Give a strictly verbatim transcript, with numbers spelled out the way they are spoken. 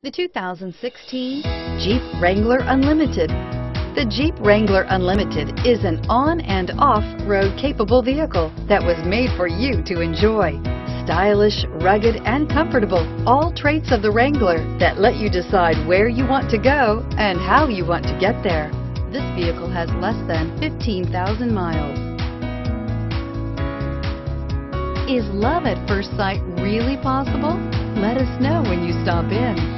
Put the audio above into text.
The two thousand sixteen Jeep Wrangler Unlimited. The Jeep Wrangler Unlimited is an on and off-road capable vehicle that was made for you to enjoy. Stylish, rugged, and comfortable, all traits of the Wrangler that let you decide where you want to go and how you want to get there. This vehicle has less than fifteen thousand miles. Is love at first sight really possible? Let us know when you stop in.